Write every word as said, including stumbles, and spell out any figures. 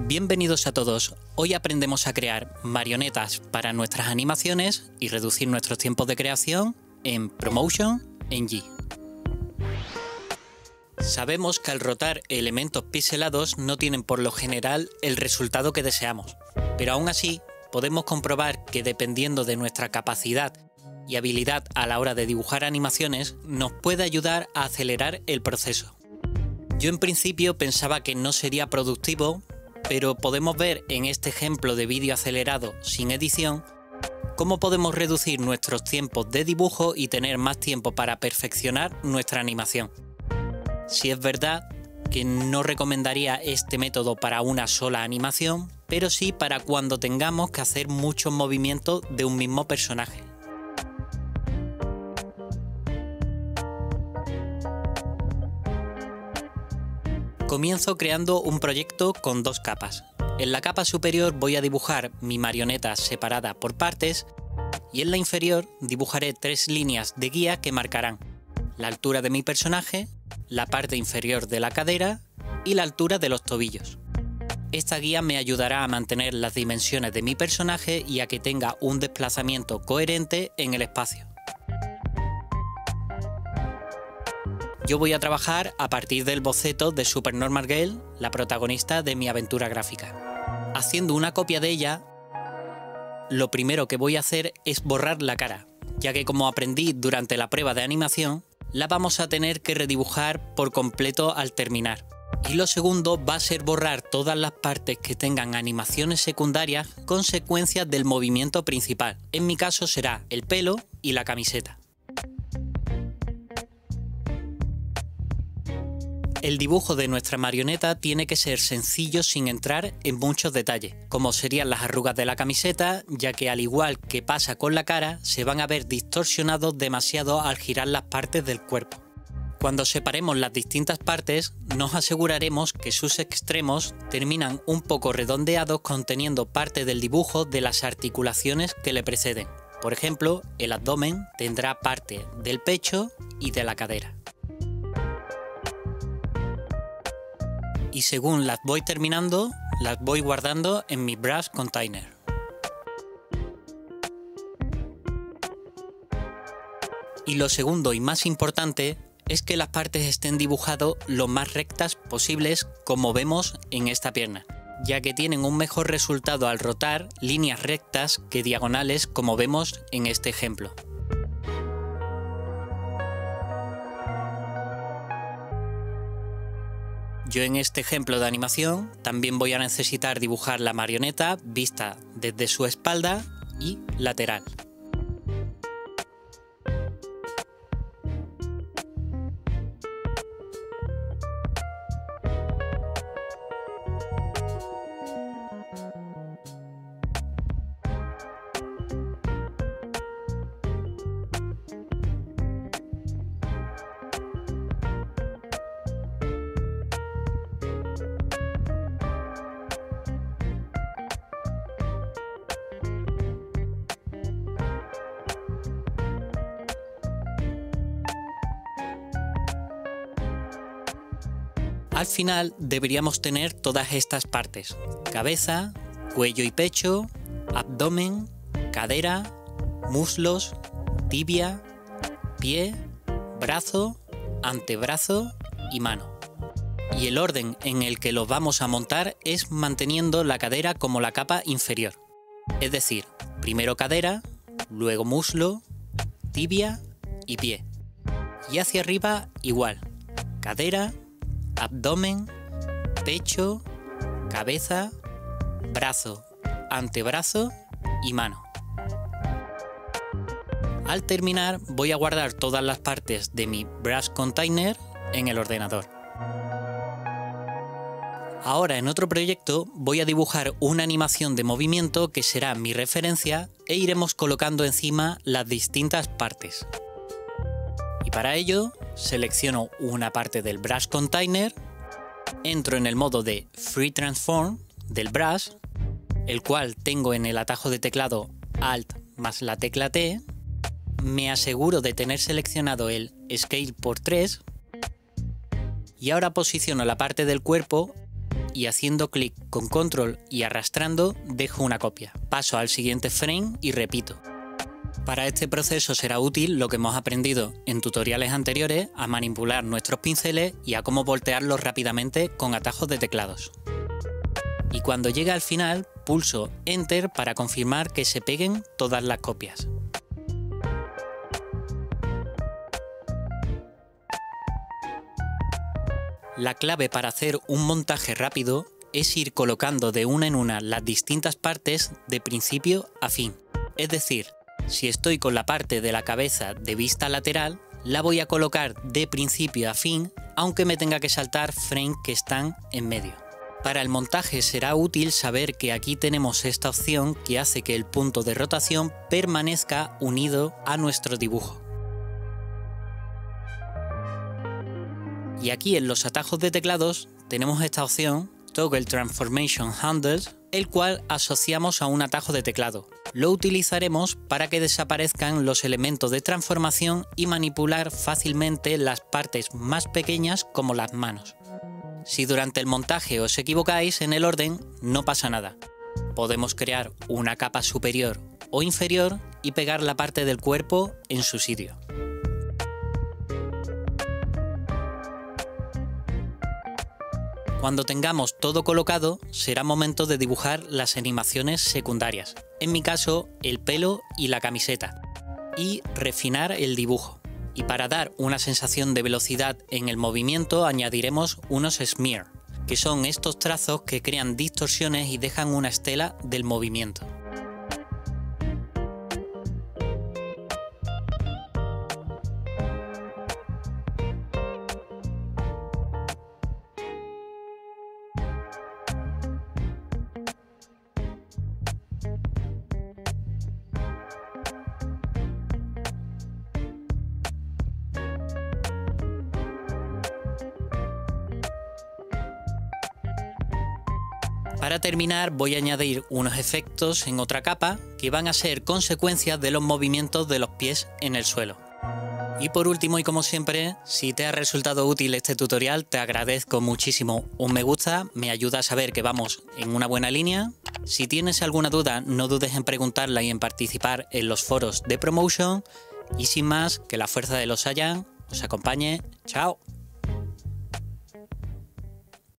Bienvenidos a todos. Hoy aprendemos a crear marionetas para nuestras animaciones y reducir nuestros tiempos de creación en Promotion en G. Sabemos que al rotar elementos pixelados no tienen por lo general el resultado que deseamos, pero aún así podemos comprobar que dependiendo de nuestra capacidad y habilidad a la hora de dibujar animaciones nos puede ayudar a acelerar el proceso. Yo en principio pensaba que no sería productivo, pero podemos ver en este ejemplo de vídeo acelerado sin edición cómo podemos reducir nuestros tiempos de dibujo y tener más tiempo para perfeccionar nuestra animación. Si es verdad que no recomendaría este método para una sola animación, pero sí para cuando tengamos que hacer muchos movimientos de un mismo personaje. Comienzo creando un proyecto con dos capas. En la capa superior voy a dibujar mi marioneta separada por partes y en la inferior dibujaré tres líneas de guía que marcarán la altura de mi personaje, la parte inferior de la cadera y la altura de los tobillos. Esta guía me ayudará a mantener las dimensiones de mi personaje y a que tenga un desplazamiento coherente en el espacio. Yo voy a trabajar a partir del boceto de Super Normal Girl, la protagonista de mi aventura gráfica. Haciendo una copia de ella, lo primero que voy a hacer es borrar la cara, ya que como aprendí durante la prueba de animación, la vamos a tener que redibujar por completo al terminar. Y lo segundo va a ser borrar todas las partes que tengan animaciones secundarias consecuencias del movimiento principal. En mi caso será el pelo y la camiseta. El dibujo de nuestra marioneta tiene que ser sencillo sin entrar en muchos detalles, como serían las arrugas de la camiseta, ya que al igual que pasa con la cara, se van a ver distorsionados demasiado al girar las partes del cuerpo. Cuando separemos las distintas partes, nos aseguraremos que sus extremos terminan un poco redondeados conteniendo parte del dibujo de las articulaciones que le preceden. Por ejemplo, el abdomen tendrá parte del pecho y de la cadera. Y según las voy terminando, las voy guardando en mi brush container. Y lo segundo y más importante es que las partes estén dibujadas lo más rectas posibles como vemos en esta pierna, ya que tienen un mejor resultado al rotar líneas rectas que diagonales como vemos en este ejemplo. Yo en este ejemplo de animación también voy a necesitar dibujar la marioneta vista desde su espalda y lateral. Al final deberíamos tener todas estas partes: cabeza, cuello y pecho, abdomen, cadera, muslos, tibia, pie, brazo, antebrazo y mano. Y el orden en el que los vamos a montar es manteniendo la cadera como la capa inferior. Es decir, primero cadera, luego muslo, tibia y pie. Y hacia arriba igual: cadera, abdomen, pecho, cabeza, brazo, antebrazo y mano. Al terminar voy a guardar todas las partes de mi brush container en el ordenador. Ahora en otro proyecto voy a dibujar una animación de movimiento que será mi referencia e iremos colocando encima las distintas partes. Y para ello selecciono una parte del brush container, entro en el modo de Free Transform del brush, el cual tengo en el atajo de teclado Alt más la tecla T, me aseguro de tener seleccionado el Scale por tres y ahora posiciono la parte del cuerpo y haciendo clic con control y arrastrando dejo una copia. Paso al siguiente frame y repito. Para este proceso será útil lo que hemos aprendido en tutoriales anteriores a manipular nuestros pinceles y a cómo voltearlos rápidamente con atajos de teclados. Y cuando llegue al final, pulso Enter para confirmar que se peguen todas las copias. La clave para hacer un montaje rápido es ir colocando de una en una las distintas partes de principio a fin. Es decir, si estoy con la parte de la cabeza de vista lateral, la voy a colocar de principio a fin, aunque me tenga que saltar frames que están en medio. Para el montaje será útil saber que aquí tenemos esta opción que hace que el punto de rotación permanezca unido a nuestro dibujo. Y aquí en los atajos de teclados tenemos esta opción, Toggle Transformation Handles, el cual asociamos a un atajo de teclado. Lo utilizaremos para que desaparezcan los elementos de transformación y manipular fácilmente las partes más pequeñas como las manos. Si durante el montaje os equivocáis en el orden, no pasa nada. Podemos crear una capa superior o inferior y pegar la parte del cuerpo en su sitio. Cuando tengamos todo colocado, será momento de dibujar las animaciones secundarias, en mi caso el pelo y la camiseta, y refinar el dibujo. Y para dar una sensación de velocidad en el movimiento añadiremos unos smear, que son estos trazos que crean distorsiones y dejan una estela del movimiento. Para terminar voy a añadir unos efectos en otra capa que van a ser consecuencias de los movimientos de los pies en el suelo. Y por último y como siempre, si te ha resultado útil este tutorial te agradezco muchísimo un me gusta, me ayuda a saber que vamos en una buena línea. Si tienes alguna duda no dudes en preguntarla y en participar en los foros de promotion. Y sin más, que la fuerza de los Saiyan os acompañe. ¡Chao!